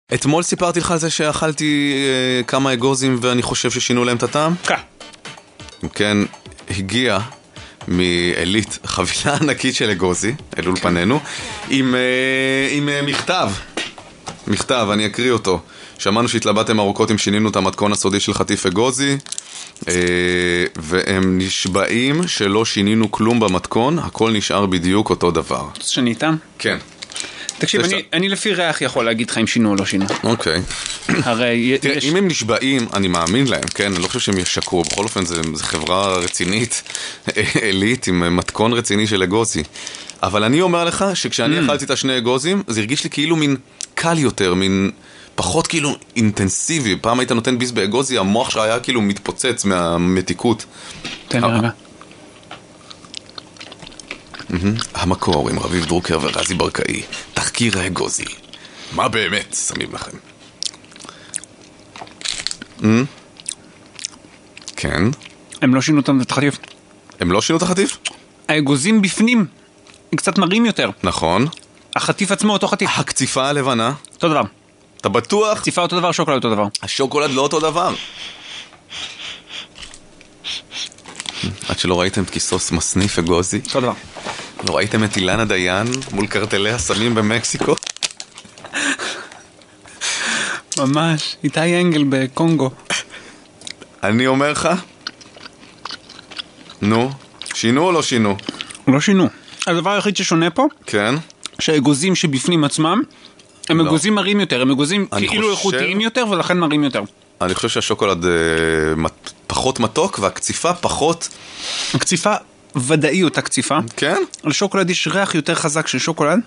אתמול סיפרתי לך על זה שאכלתי כמה אגוזים ואני חושב ששינו להם את הטעם? כן. כן, הגיע מאלית חבילה ענקית של אגוזי, אל אולפנינו, עם מכתב, אני אקריא אותו. שמענו שהתלבטתם ארוכות אם שינינו את המתכון הסודי של חטיף אגוזי, והם נשבעים שלא שינינו כלום במתכון, הכל נשאר בדיוק אותו דבר. שנית? כן. תקשיב, אני לפי ריח יכול להגיד לך אם שינו או לא שינו. אוקיי. הרי תראה, אם הם נשבעים, אני מאמין להם, כן? אני לא חושב שהם ישקרו. בכל אופן, זו חברה רצינית, אלית, עם מתכון רציני של אגוזי. אבל אני אומר לך שכשאני אכלתי את השני אגוזים, זה הרגיש לי כאילו מין קל יותר, מין פחות כאילו אינטנסיבי. פעם היית נותן ביס באגוזי, המוח שהיה כאילו מתפוצץ מהמתיקות. תן לי רגע. המקור עם רביב דרוקר ורזי ברקאי, תחקיר האגוזי. מה באמת שמים לכם? כן. הם לא שינו את החטיף. הם לא שינו את החטיף? האגוזים בפנים, הם קצת מרים יותר. נכון. החטיף עצמו אותו חטיף. הקציפה הלבנה? אותו דבר. אתה בטוח? קציפה אותו דבר, שוקולד אותו דבר. השוקולד לא אותו דבר. עד שלא ראיתם את כיסוס מסניף אגוזי? אותו דבר. לא ראיתם את אילנה דיין מול קרטלי הסמים במקסיקו? ממש, איתי אנגל בקונגו. אני אומר לך, נו, שינו או לא שינו? לא שינו. הדבר היחיד ששונה פה, כן. שהאגוזים שבפנים עצמם, הם אגוזים מרים יותר, הם אגוזים כאילו איכותיים יותר ולכן מרים יותר. אני חושב שהשוקולד פחות מתוק והקציפה פחות... הקציפה ודאי אותה קציפה. כן? על שוקולד יש ריח יותר חזק של שוקולד.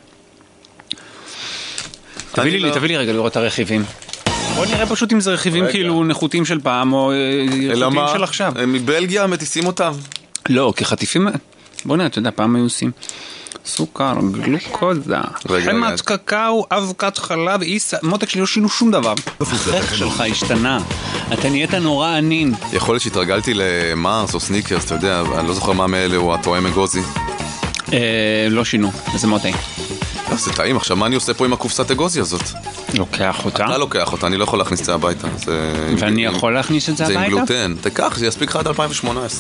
תביא לי רגע לראות את הרכיבים. בוא נראה פשוט אם זה רכיבים כאילו נחותים של פעם או רכיבים של עכשיו. הם מבלגיה מטיסים אותם. לא, כי חטיפים... בוא נראה, אתה יודע, פעם היו עושים סוכר, גלוקוזה, חמת קקאו, אבקת חלב, מותק שלי לא שינו שום דבר. החך שלך השתנה, אתה נהיית נורא ענין. יכול להיות שהתרגלתי למארס או סניקרס, אתה יודע, אני לא זוכר מה מאלה הוא התואם אגוזי. לא שינו, זה מאוד טעים. זה טעים, עכשיו מה אני עושה פה עם הקופסת אגוזי הזאת? לוקח אותה. אתה לוקח אותה, אני לא יכול להכניס את זה הביתה. ואני יכול להכניס את זה הביתה? זה עם גלוטן. תקח, זה יספיק לך עד 2018.